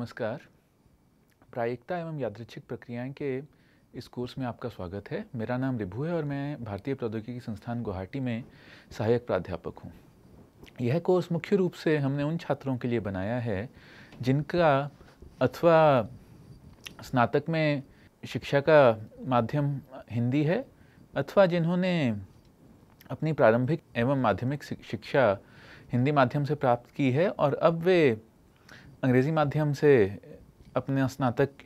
नमस्कार। प्रायिकता एवं यादृच्छिक प्रक्रियाएं के इस कोर्स में आपका स्वागत है। मेरा नाम रिभु है और मैं भारतीय प्रौद्योगिकी संस्थान गुवाहाटी में सहायक प्राध्यापक हूँ। यह कोर्स मुख्य रूप से हमने उन छात्रों के लिए बनाया है जिनका अथवा स्नातक में शिक्षा का माध्यम हिंदी है अथवा जिन्होंने अपनी प्रारंभिक एवं माध्यमिक शिक्षा हिंदी माध्यम से प्राप्त की है और अब वे अंग्रेज़ी माध्यम से अपनी स्नातक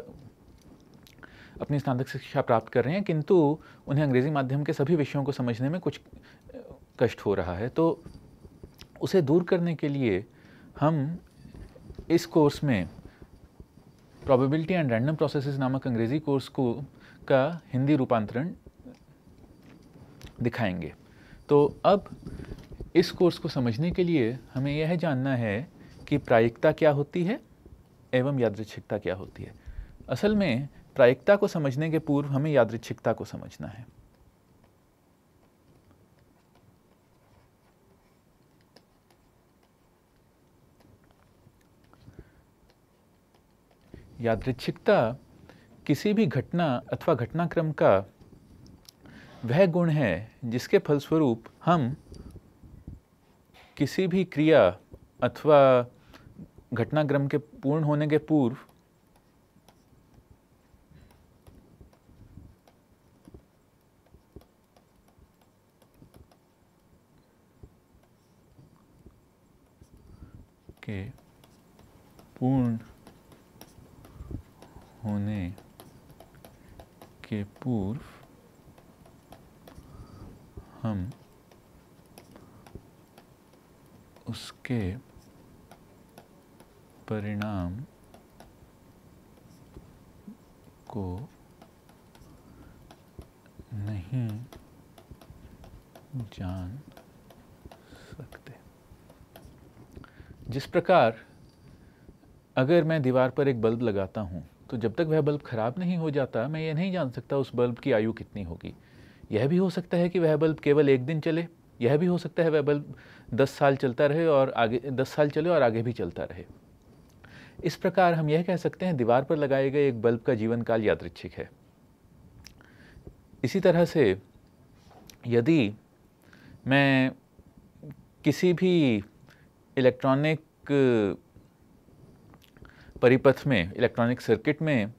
शिक्षा प्राप्त कर रहे हैं, किंतु उन्हें अंग्रेज़ी माध्यम के सभी विषयों को समझने में कुछ कष्ट हो रहा है। तो उसे दूर करने के लिए हम इस कोर्स में प्रोबेबिलिटी एंड रैंडम प्रोसेसेस नामक अंग्रेज़ी कोर्स का हिंदी रूपांतरण दिखाएंगे। तो अब इस कोर्स को समझने के लिए हमें यह जानना है कि प्रायिकता क्या होती है एवं यादृच्छिकता क्या होती है। असल में प्रायिकता को समझने के पूर्व हमें यादृच्छिकता को समझना है। यादृच्छिकता किसी भी घटना अथवा घटनाक्रम का वह गुण है जिसके फलस्वरूप हम किसी भी क्रिया अथवा घटनाक्रम के पूर्ण होने के पूर्व के पूर्ण होने के पूर्व हम उसके परिणाम को नहीं जान सकते। जिस प्रकार अगर मैं दीवार पर एक बल्ब लगाता हूँ तो जब तक वह बल्ब खराब नहीं हो जाता मैं ये नहीं जान सकता उस बल्ब की आयु कितनी होगी। यह भी हो सकता है कि वह बल्ब केवल एक दिन चले, यह भी हो सकता है वह बल्ब 10 साल चलता रहे और आगे 10 साल चले और आगे भी चलता रहे। इस प्रकार हम यह कह सकते हैं दीवार पर लगाए गए एक बल्ब का जीवन काल यादृच्छिक है। इसी तरह से यदि मैं किसी भी इलेक्ट्रॉनिक परिपथ में, इलेक्ट्रॉनिक सर्किट में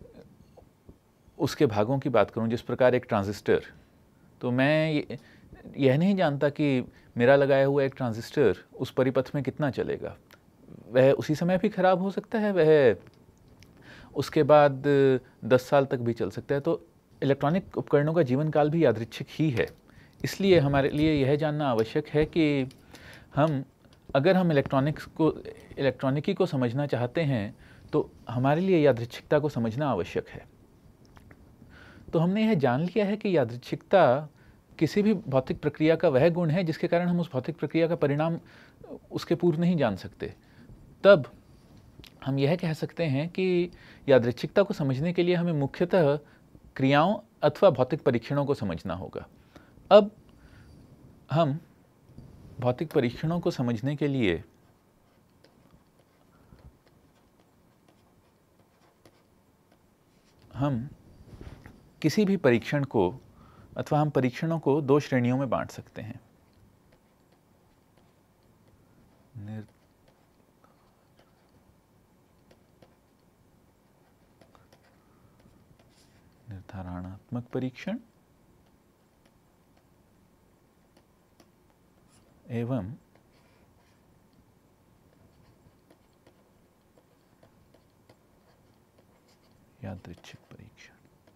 उसके भागों की बात करूं, जिस प्रकार एक ट्रांजिस्टर, तो मैं यह नहीं जानता कि मेरा लगाया हुआ एक ट्रांजिस्टर उस परिपथ में कितना चलेगा। वह उसी समय भी खराब हो सकता है, वह उसके बाद 10 साल तक भी चल सकता है। तो इलेक्ट्रॉनिक उपकरणों का जीवन काल भी यादृच्छिक ही है। इसलिए हमारे लिए यह जानना आवश्यक है कि अगर हम इलेक्ट्रॉनिकी को समझना चाहते हैं तो हमारे लिए यादृच्छिकता को समझना आवश्यक है। तो हमने यह जान लिया है कि यादृच्छिकता किसी भी भौतिक प्रक्रिया का वह गुण है जिसके कारण हम उस भौतिक प्रक्रिया का परिणाम उसके पूर्व नहीं जान सकते। तब हम यह कह सकते हैं कि यादृच्छिकता को समझने के लिए हमें मुख्यतः क्रियाओं अथवा भौतिक परीक्षणों को समझना होगा। अब हम भौतिक परीक्षणों को समझने के लिए हम किसी भी परीक्षण को अथवा हम परीक्षणों को दो श्रेणियों में बांट सकते हैं। निर्धारणात्मक परीक्षण एवं यादृच्छिक परीक्षण।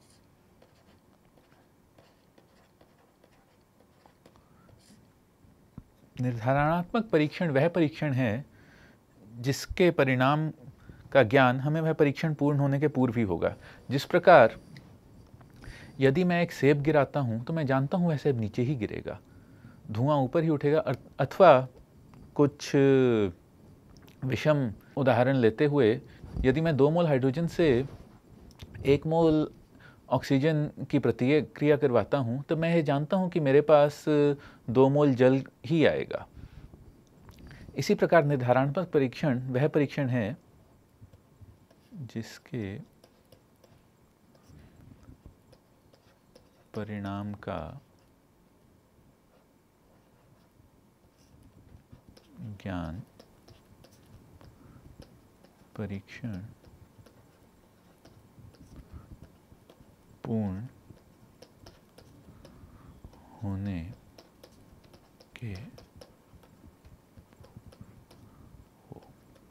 निर्धारणात्मक परीक्षण वह परीक्षण है जिसके परिणाम का ज्ञान हमें वह परीक्षण पूर्ण होने के पूर्व ही होगा। जिस प्रकार यदि मैं एक सेब गिराता हूँ तो मैं जानता हूँ वह सेब नीचे ही गिरेगा, धुआं ऊपर ही उठेगा। अथवा कुछ विषम उदाहरण लेते हुए यदि मैं 2 मोल हाइड्रोजन से 1 मोल ऑक्सीजन की प्रतिक्रिया करवाता हूँ तो मैं ये जानता हूँ कि मेरे पास 2 मोल जल ही आएगा। इसी प्रकार निर्धारणात्मक परीक्षण वह परीक्षण है जिसके परिणाम का ज्ञान परीक्षण पूर्ण होने के हो।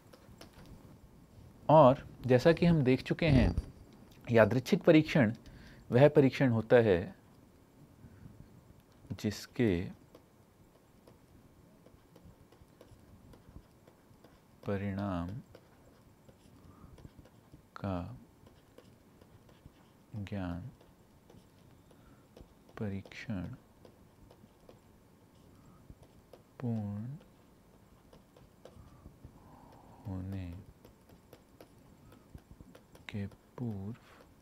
और जैसा कि हम देख चुके हैं, यादृच्छिक परीक्षण वह परीक्षण होता है जिसके परिणाम का ज्ञान परीक्षण पूर्ण होने के पूर्व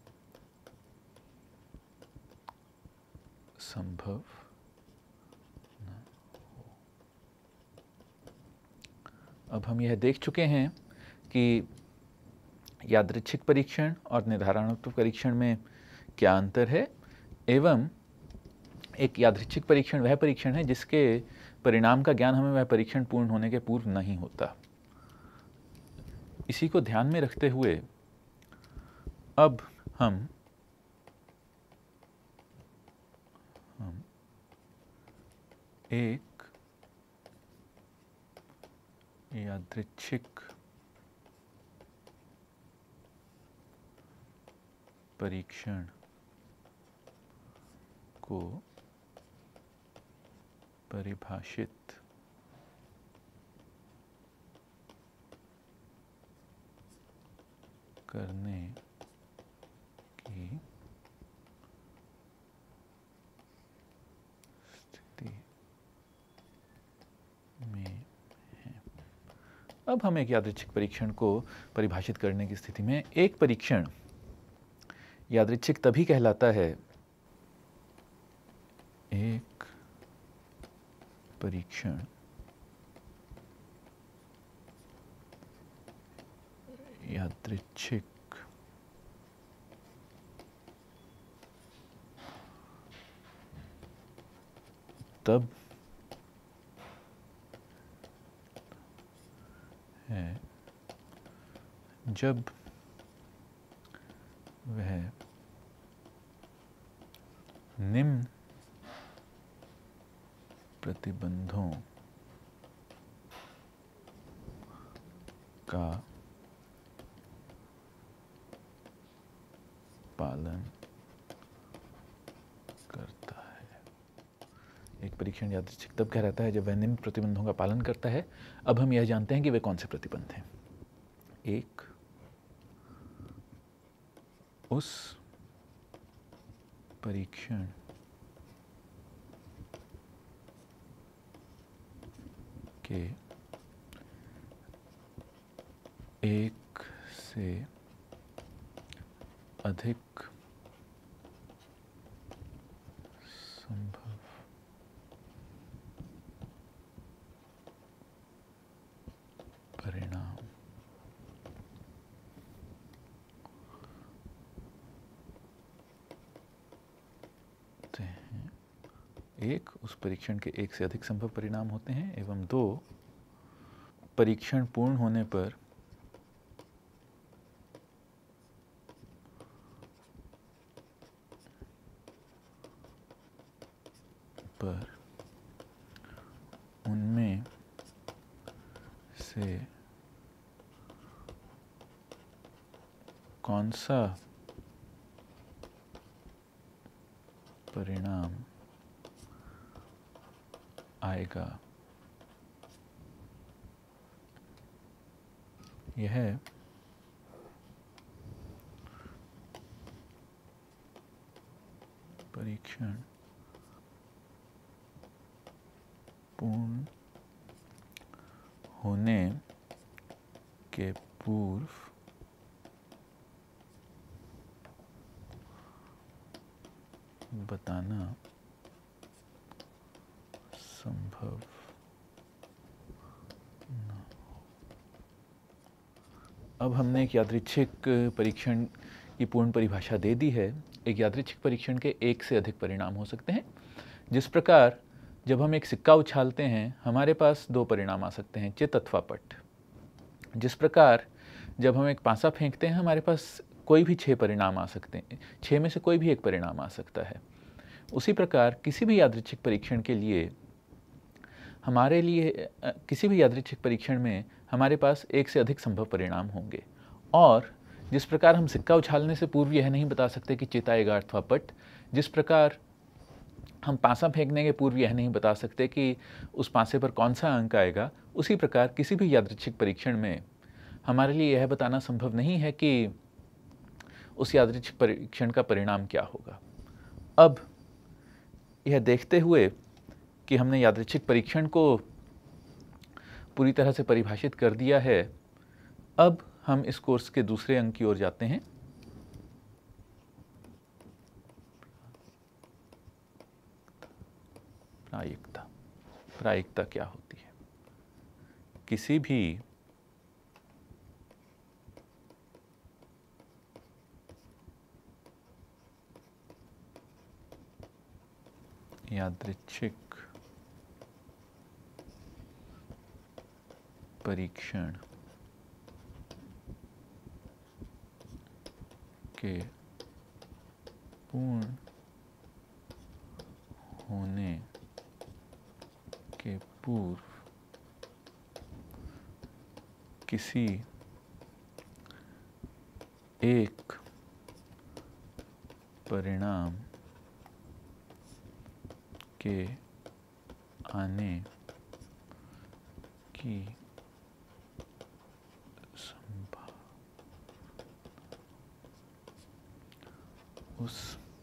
संभव न हो। अब हम यह देख चुके हैं कि यादृच्छिक परीक्षण और निर्धारणात्मक परीक्षण में क्या अंतर है, एवं एक यादृच्छिक परीक्षण वह परीक्षण है जिसके परिणाम का ज्ञान हमें वह परीक्षण पूर्ण होने के पूर्व नहीं होता। इसी को ध्यान में रखते हुए अब हम एक यादृच्छिक परीक्षण को परिभाषित करने की स्थिति में है। अब हम एक यादृच्छिक परीक्षण को परिभाषित करने की स्थिति में, एक परीक्षण यादृच्छिक तभी कहलाता है, एक परीक्षण यादृच्छिक तब है जब वह निम्न प्रतिबंधों का पालन करता है। एक परीक्षण यादृच्छिक तब कहलाता है जब वह निम्न प्रतिबंधों का पालन करता है। अब हम यह जानते हैं कि वे कौन से प्रतिबंध हैं। एक, उस परीक्षण के एक से अधिक संभव परिणाम होते हैं। एक, उस परीक्षण के एक से अधिक संभव परिणाम होते हैं, एवं दो, परीक्षण पूर्ण होने पर उनमें से कौन सा परिणाम आएगा, यह परीक्षण पूर्ण होने के पूर्व बताना संभव न हो। अब हमने एक यादृच्छिक परीक्षण की पूर्ण परिभाषा दे दी है। एक यादृच्छिक परीक्षण के एक से अधिक परिणाम हो सकते हैं। जिस प्रकार जब हम एक सिक्का उछालते हैं हमारे पास दो परिणाम आ सकते हैं, चित अथवा पट। जिस प्रकार जब हम एक पासा फेंकते हैं हमारे पास कोई भी 6 परिणाम आ सकते हैं, 6 में से कोई भी एक परिणाम आ सकता है। उसी प्रकार किसी भी यादृच्छिक परीक्षण के लिए किसी भी यादृच्छिक परीक्षण में हमारे पास एक से अधिक संभव परिणाम होंगे। और जिस प्रकार हम सिक्का उछालने से पूर्व यह नहीं बता सकते कि चित आएगा अथवा पट, जिस प्रकार हम पासा फेंकने के पूर्व यह नहीं बता सकते कि उस पासे पर कौन सा अंक आएगा, उसी प्रकार किसी भी यादृच्छिक परीक्षण में हमारे लिए यह बताना संभव नहीं है कि उस यादृच्छिक परीक्षण का परिणाम क्या होगा। अब यह देखते हुए कि हमने यादृच्छिक परीक्षण को पूरी तरह से परिभाषित कर दिया है, अब हम इस कोर्स के दूसरे अंक की ओर जाते हैं। प्रायिकता। प्रायिकता क्या होती है? किसी भी यादृच्छिक परीक्षण के पूर्ण होने के पूर्व किसी एक परिणाम के आने की उस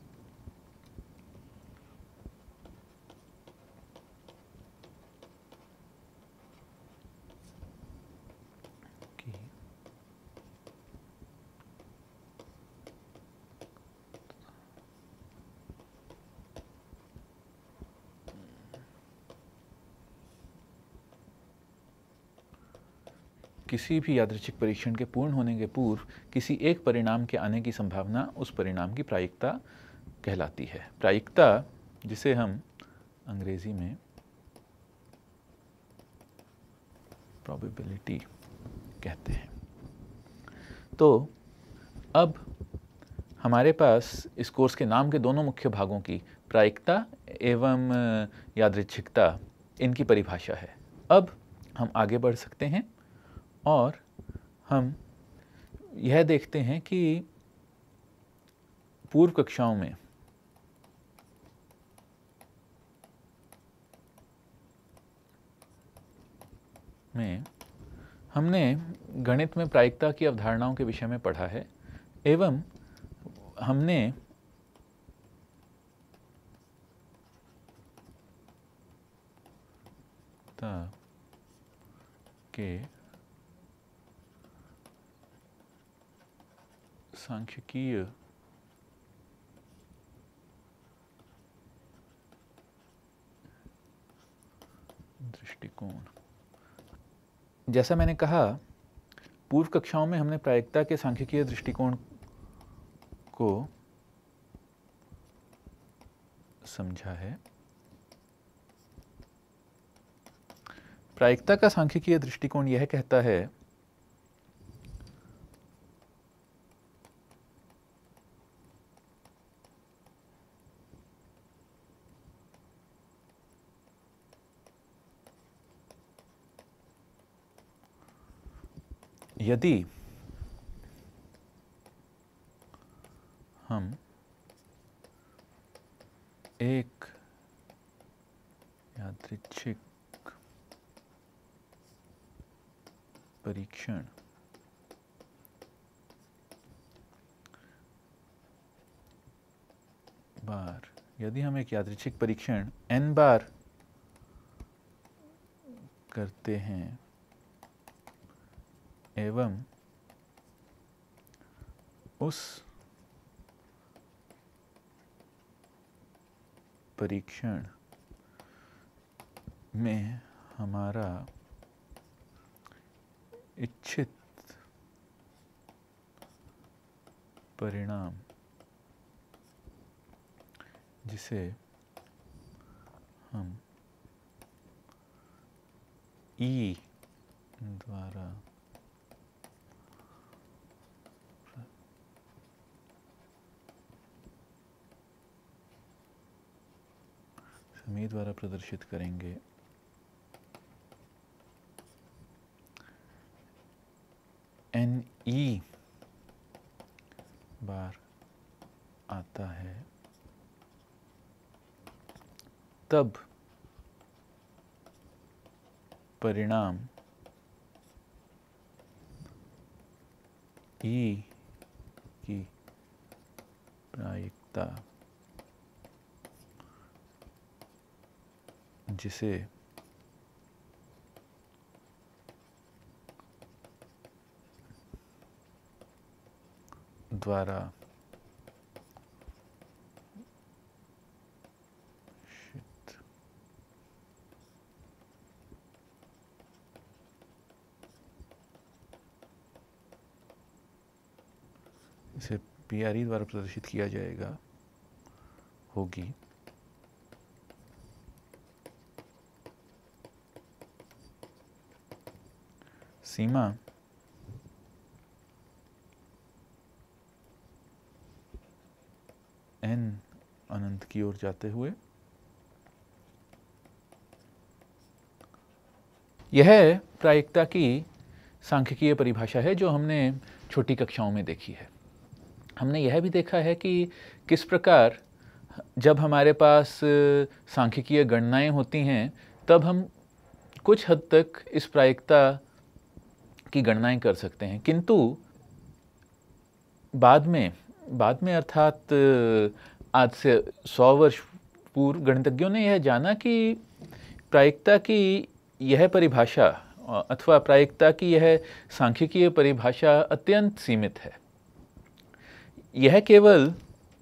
की किसी भी यादृच्छिक परीक्षण के पूर्ण होने के पूर्व किसी एक परिणाम के आने की संभावना उस परिणाम की प्रायिकता कहलाती है। प्रायिकता, जिसे हम अंग्रेजी में प्रोबेबिलिटी कहते हैं। तो अब हमारे पास इस कोर्स के नाम के दोनों मुख्य भागों की, प्रायिकता एवं यादृच्छिकता, इनकी परिभाषा है। अब हम आगे बढ़ सकते हैं और हम यह देखते हैं कि पूर्व कक्षाओं में हमने गणित में प्रायिकता की अवधारणाओं के विषय में पढ़ा है एवं हमने के सांख्यिकीय दृष्टिकोण, जैसा मैंने कहा, पूर्व कक्षाओं में हमने प्रायिकता के सांख्यिकीय दृष्टिकोण को समझा है। प्रायिकता का सांख्यिकीय दृष्टिकोण यह कहता है यदि हम एक यादृच्छिक परीक्षण यदि हम एक यादृच्छिक परीक्षण n बार करते हैं एवं उस परीक्षण में हमारा इच्छित परिणाम जिसे हम ई द्वारा समी द्वारा प्रदर्शित करेंगे। एन ई बार आता है तब परिणाम ई की प्रायिकता जिसे द्वारा इसे PRE द्वारा प्रदर्शित किया जाएगा होगी सीमा n अनंत की ओर जाते हुए। यह प्रायिकता की सांख्यिकीय परिभाषा है जो हमने छोटी कक्षाओं में देखी है। हमने यह भी देखा है कि किस प्रकार जब हमारे पास सांख्यिकीय गणनाएं होती हैं तब हम कुछ हद तक इस प्रायिकता की गणनाएं कर सकते हैं, किंतु बाद में अर्थात आज से 100 वर्ष पूर्व गणितज्ञों ने यह जाना कि प्रायिकता की यह परिभाषा अथवा प्रायिकता की यह सांख्यिकीय परिभाषा अत्यंत सीमित है। यह केवल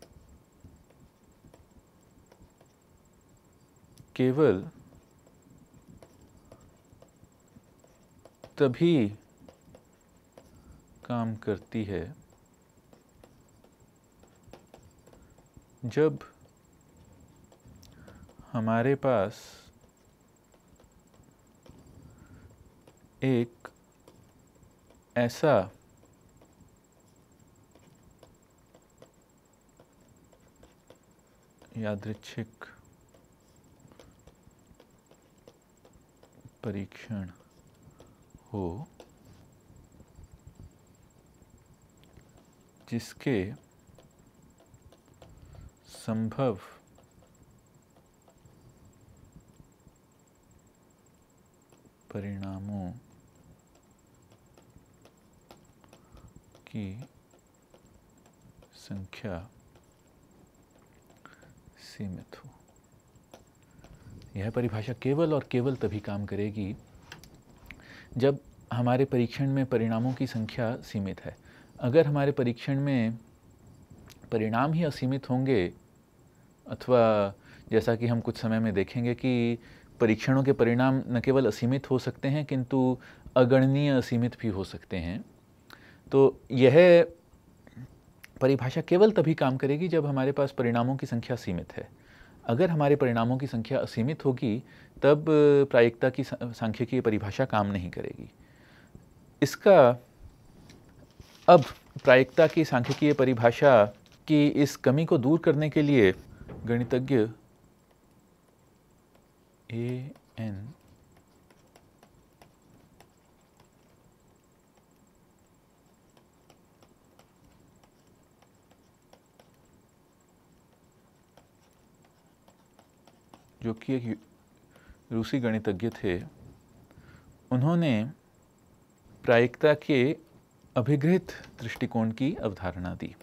तभी काम करती है जब हमारे पास एक ऐसा यादृच्छिक परीक्षण हो जिसके संभव परिणामों की संख्या सीमित हो। यह परिभाषा केवल और केवल तभी काम करेगी जब हमारे परीक्षण में परिणामों की संख्या सीमित है। अगर हमारे परीक्षण में परिणाम ही असीमित होंगे, अथवा जैसा कि हम कुछ समय में देखेंगे कि परीक्षणों के परिणाम न केवल असीमित हो सकते हैं किंतु अगणनीय असीमित भी हो सकते हैं, तो यह परिभाषा केवल तभी काम करेगी जब हमारे पास परिणामों की संख्या सीमित है। अगर हमारे परिणामों की संख्या असीमित होगी तब प्रायिकता की सांख्यिकीय परिभाषा काम नहीं करेगी। इसका अब प्रायिकता की सांख्यिकीय परिभाषा की इस कमी को दूर करने के लिए गणितज्ञ AN जो कि एक रूसी गणितज्ञ थे, उन्होंने प्रायिकता के अभिगृहित दृष्टिकोण की अवधारणा दी।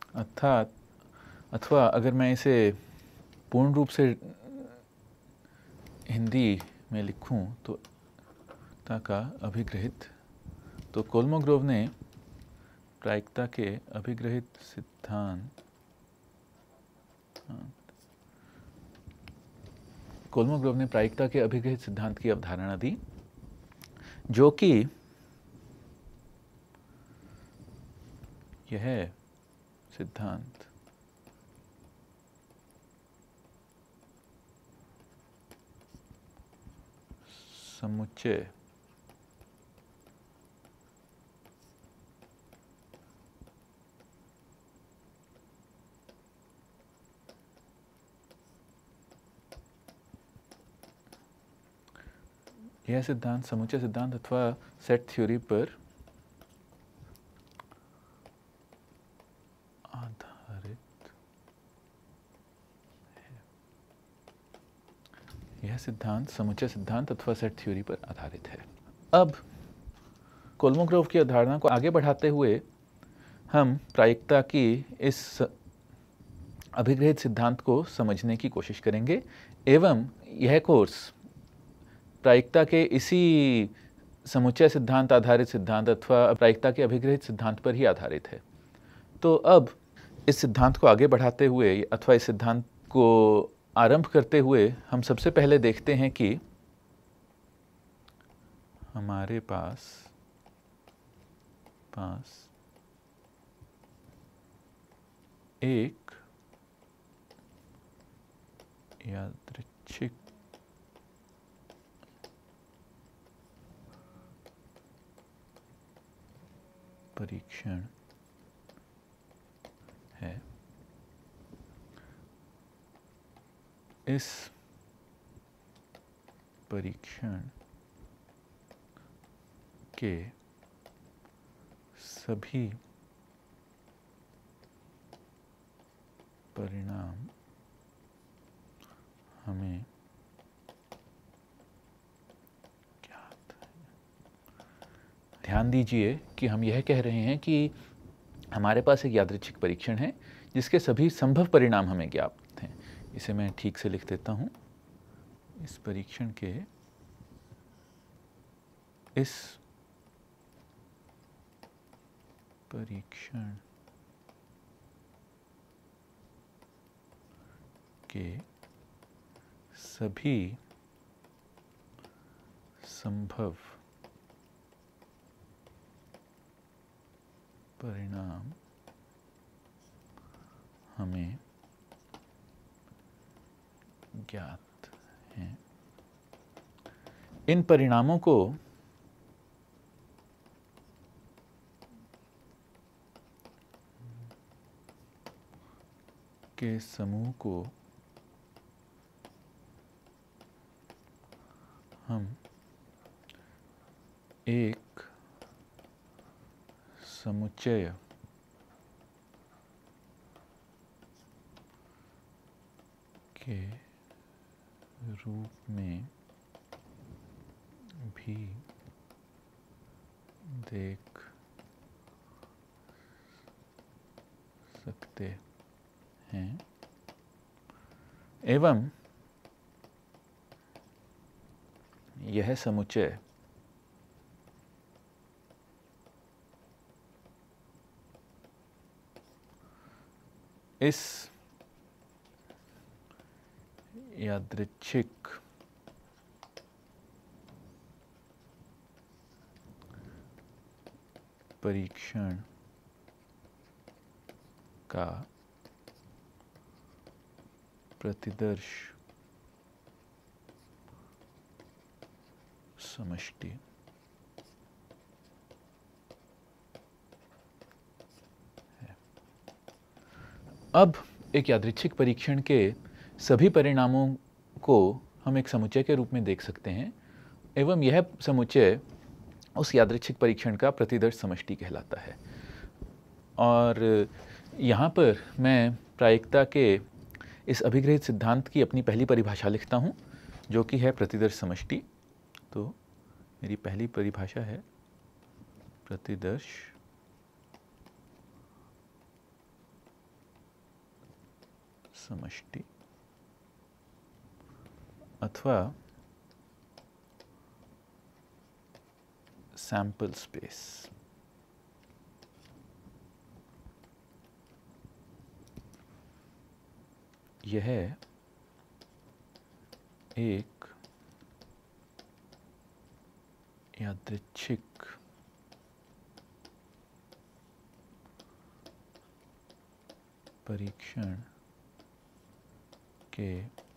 अर्थात अथवा अगर मैं इसे पूर्ण रूप से हिंदी में लिखूं तो का अभिग्रहित, तो कोलमोग्रोव ने प्रायिकता के अभिग्रहित सिद्धांत कोलमोग्रोव ने प्रायिकता के अभिग्रहित सिद्धांत की अवधारणा दी, जो कि यह सिद्धांत समुच्चय यह सिद्धांत समुच्चय सिद्धांत अथवा सेट थ्योरी पर आधारित है। यह सिद्धांत समुच्चय सिद्धांत अथवा सेट थ्योरी पर आधारित है। अब कोलमोग्रोव की अवधारणा को आगे बढ़ाते हुए हम प्रायिकता की इस अभिग्रहित सिद्धांत को समझने की कोशिश करेंगे, एवं यह कोर्स प्रायिकता के इसी समुच्चय सिद्धांत आधारित सिद्धांत अथवा प्रायिकता के अभिग्रहित सिद्धांत पर ही आधारित है। तो अब इस सिद्धांत को आगे बढ़ाते हुए अथवा इस सिद्धांत को आरंभ करते हुए हम सबसे पहले देखते हैं कि हमारे पास एक यादृच्छिक परीक्षण है। इस परीक्षण के सभी परिणाम हमें ज्ञात हैं। ध्यान दीजिए कि हम यह कह रहे हैं कि हमारे पास एक यादृच्छिक परीक्षण है जिसके सभी संभव परिणाम हमें ज्ञात हैं। इसे मैं ठीक से लिख देता हूं। इस परीक्षण के सभी संभव परिणाम हमें ज्ञात हैं। इन परिणामों को के समूह को हम एक समुच्चय के रूप में भी देख सकते हैं, एवं यह समुच्चय इस यादृच्छिक परीक्षण का प्रतिदर्श समष्टि है। अब एक यादृच्छिक परीक्षण के सभी परिणामों को हम एक समुच्चय के रूप में देख सकते हैं, एवं यह समुच्चय उस यादृच्छिक परीक्षण का प्रतिदर्श समष्टि कहलाता है। और यहाँ पर मैं प्रायिकता के इस अभिग्रहित सिद्धांत की अपनी पहली परिभाषा लिखता हूँ, जो कि है प्रतिदर्श समष्टि। तो मेरी पहली परिभाषा है प्रतिदर्श समष्टि अथवा सैंपल स्पेस। यह एक यादृच्छिक परीक्षण के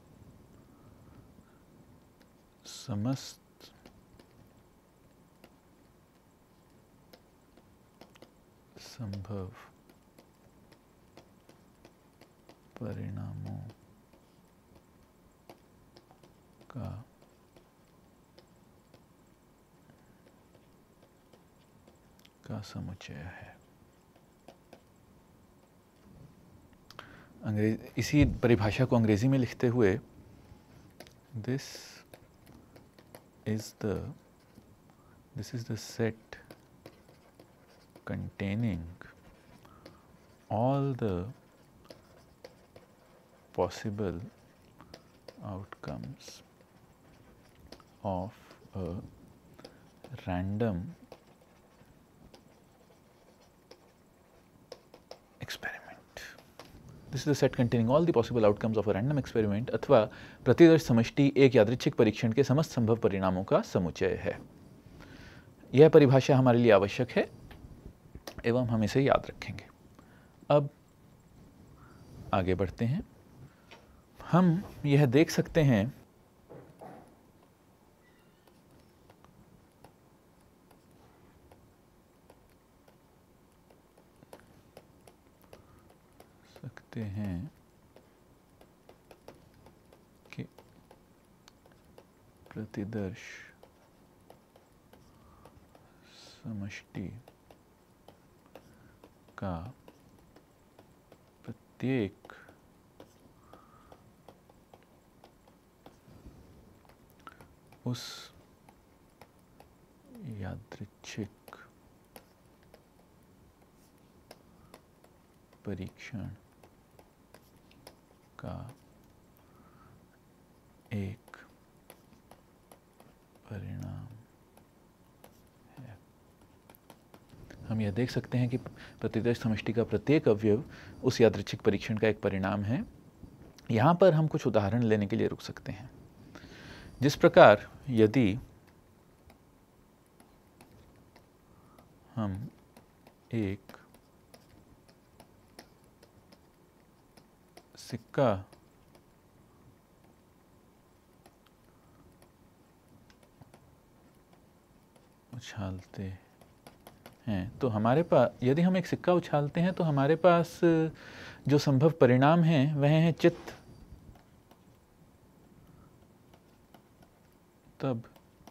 समस्त संभव परिणामों का समुच्चय है। इसी परिभाषा को अंग्रेजी में लिखते हुए this is the set containing all the possible outcomes of a random experiment. This is the set containing all the possible outcomes of a random experiment अथवा प्रतिदर्श समष्टि एक यादृच्छिक परीक्षण के समस्त संभव परिणामों का समुच्चय है। यह परिभाषा हमारे लिए आवश्यक है एवं हम इसे याद रखेंगे। अब आगे बढ़ते हैं। हम यह देख सकते हैं कि प्रतिदर्श समष्टि का प्रत्येक उस यादृच्छिक परीक्षण का एक परिणाम है। हम यह देख सकते हैं कि प्रतिदर्श समष्टि का प्रत्येक अवयव उस यादृच्छिक परीक्षण का एक परिणाम है। यहाँ पर हम कुछ उदाहरण लेने के लिए रुक सकते हैं। जिस प्रकार यदि हम एक सिक्का उछालते हैं तो हमारे पास, यदि हम एक सिक्का उछालते हैं तो हमारे पास जो संभव परिणाम हैं वह है चित्त, तब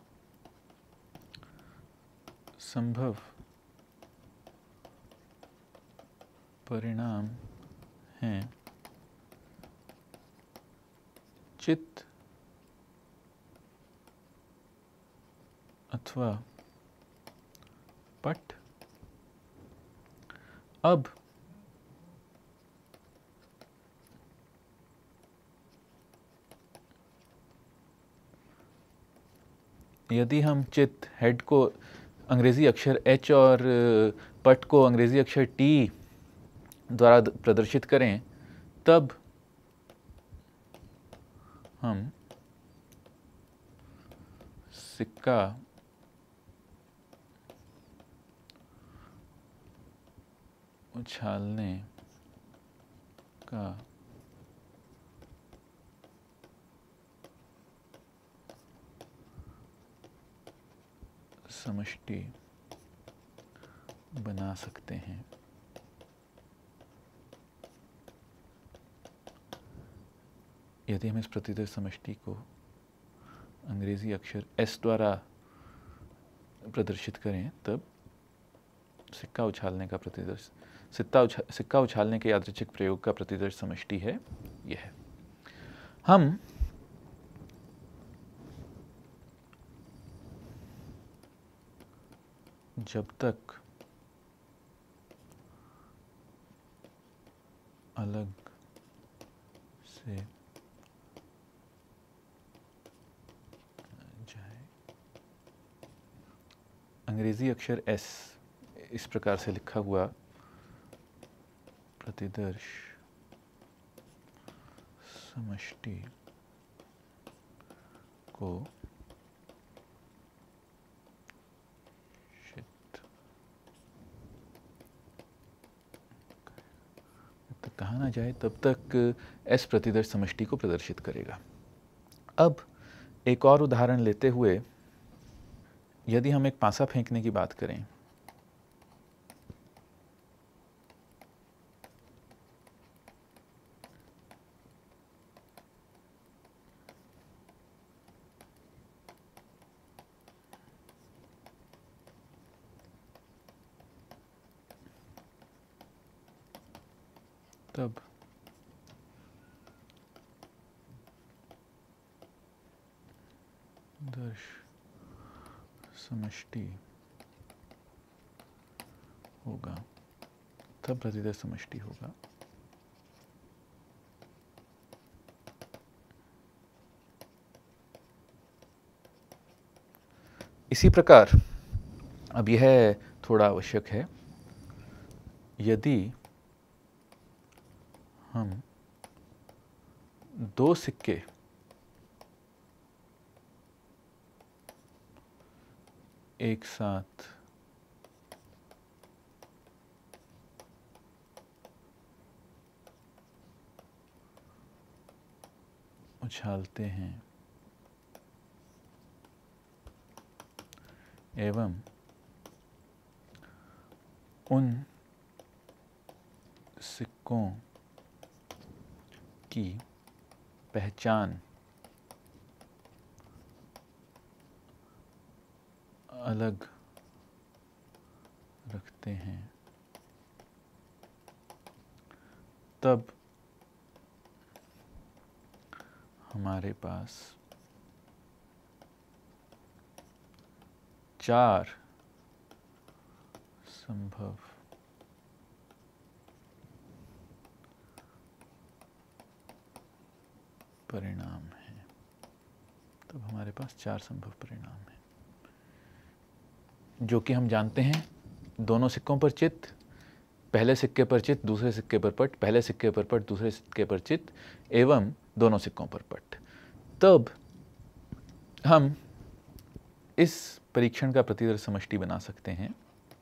संभव परिणाम हैं चित्त अथवा पट। अब यदि हम चित्त, हेड को अंग्रेजी अक्षर H और पट को अंग्रेजी अक्षर T द्वारा प्रदर्शित करें, तब हम सिक्का उछालने का समष्टि बना सकते हैं। यदि हम इस प्रतिदर्श समष्टि को अंग्रेजी अक्षर S द्वारा प्रदर्शित करें, तब सिक्का उछालने का प्रतिदर्श, सिक्का उछालने के यादृच्छिक प्रयोग का प्रतिदर्श समष्टि है यह। हम जब तक अलग से जाए। अंग्रेजी अक्षर S इस प्रकार से लिखा हुआ प्रतिदर्श समष्टि को तक कहा ना जाए तब तक S प्रतिदर्श समष्टि को प्रदर्शित करेगा। अब एक और उदाहरण लेते हुए यदि हम एक पासा फेंकने की बात करें, तब दर्श समष्टि होगा, तब प्रतिदर्श समष्टि होगा। इसी प्रकार अब यह थोड़ा आवश्यक है, यदि हम दो सिक्के एक साथ उछालते हैं एवं उन सिक्कों की पहचान अलग रखते हैं, तब हमारे पास 4 संभव परिणाम हैं। तब हमारे पास 4 संभव परिणाम हैं, जो कि हम जानते हैं दोनों सिक्कों पर चित्त, पहले सिक्के पर चित्त, दूसरे सिक्के पर पट, पहले सिक्के पर पट, दूसरे सिक्के पर चित्त एवं दोनों सिक्कों पर पट। तब हम इस परीक्षण का प्रतिदर्श समष्टि बना सकते हैं।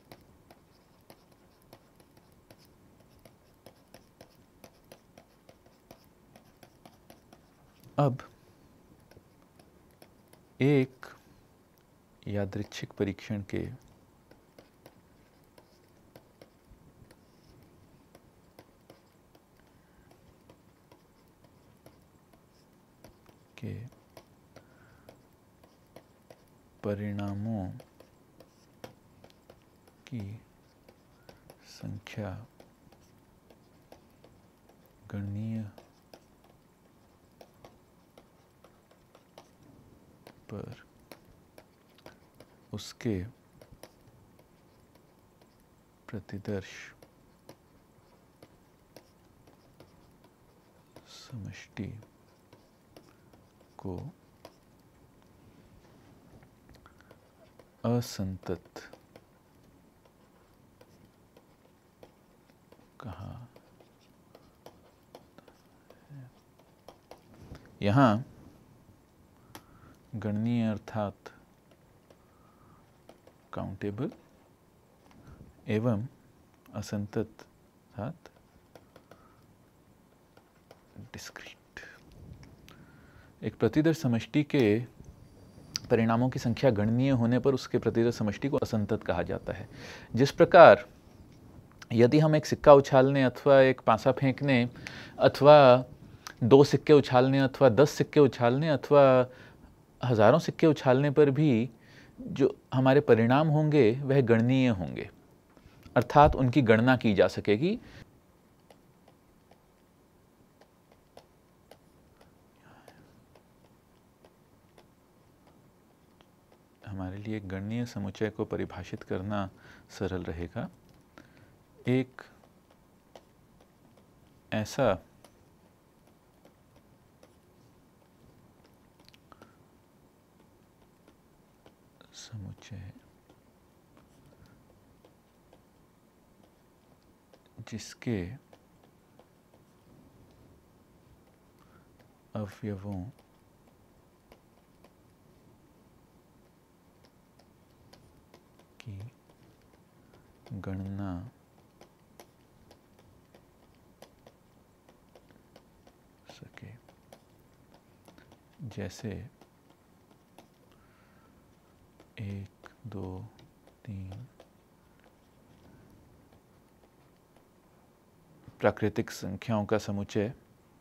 अब एक यादृच्छिक परीक्षण के परिणामों की संख्या गणनीय पर उसके प्रतिदर्श समष्टि को असंतत कहा है। यहाँ गणनीय अर्थात काउंटेबल एवं असंतत अर्थात डिस्क्रीट। एक प्रतिदर्श समष्टि के परिणामों की संख्या गणनीय होने पर उसके प्रतिदर्श समष्टि को असंतत कहा जाता है। जिस प्रकार यदि हम एक सिक्का उछालने अथवा एक पासा फेंकने अथवा 2 सिक्के उछालने अथवा 10 सिक्के उछालने अथवा हजारों सिक्के उछालने पर भी जो हमारे परिणाम होंगे वह गणनीय होंगे, अर्थात उनकी गणना की जा सकेगी। हमारे लिए गणनीय समुच्चय को परिभाषित करना सरल रहेगा। एक ऐसा जिसके अवयवों की गणना सके, जैसे 1, 2, 3 प्राकृतिक संख्याओं का समुच्चय,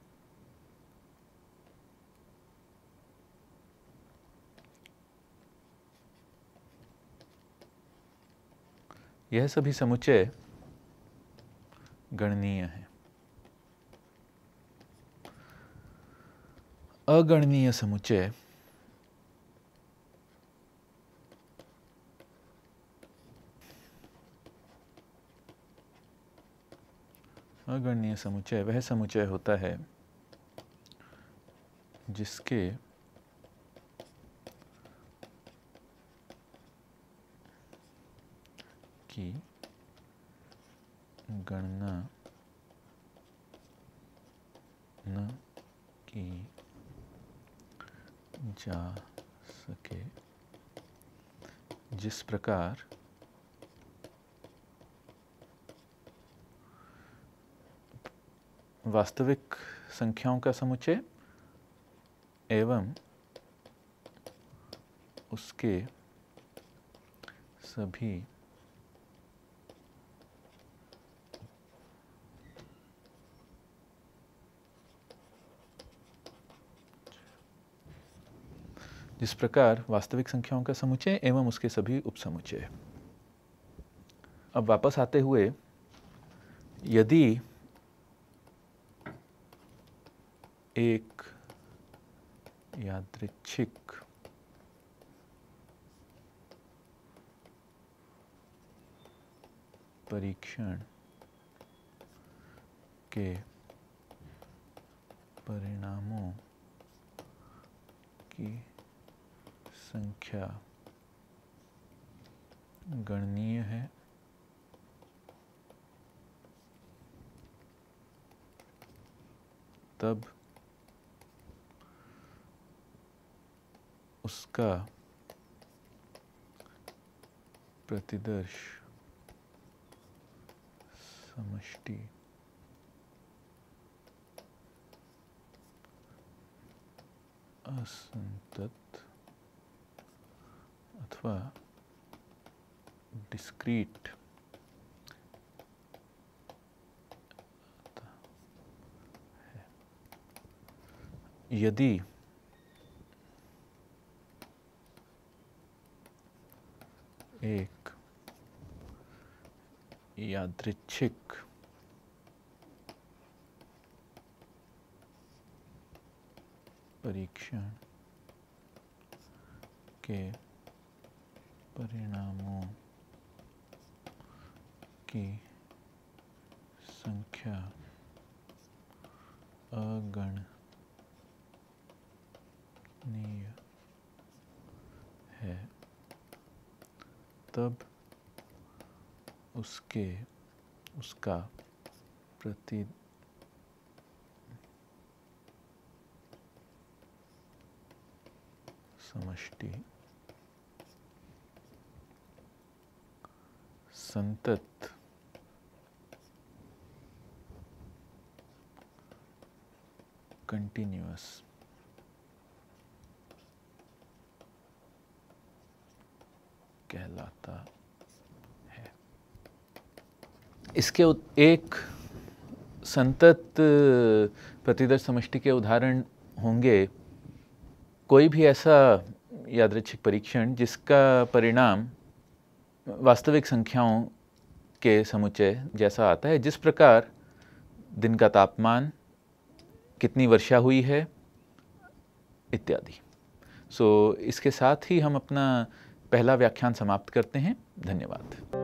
यह सभी समुच्चय गणनीय हैं। अगणनीय समुच्चय वह समुच्चय होता है जिसके की गणना न की जा सके। जिस प्रकार वास्तविक संख्याओं का समुच्चय एवं उसके सभी जिस प्रकार वास्तविक संख्याओं का समुच्चय एवं उसके सभी उपसमुच्चय। अब वापस आते हुए, यदि एक यादृच्छिक परीक्षण के परिणामों की संख्या गणनीय है, तब उसका प्रतिदर्श समष्टि असंतत अथवा डिस्क्रीट है। यदि एक यादृच्छिक परीक्षण के परिणामों की संख्या अगणनीय है, तब उसका समष्टि संतत कंटिन्यूअस कहलाता है। इसके एक संतत प्रतिदर्श समष्टि के उदाहरण होंगे कोई भी ऐसा यादृच्छिक परीक्षण जिसका परिणाम वास्तविक संख्याओं के समुच्चय जैसा आता है, जिस प्रकार दिन का तापमान, कितनी वर्षा हुई है इत्यादि। इसके साथ ही हम अपना पहला व्याख्यान समाप्त करते हैं। धन्यवाद।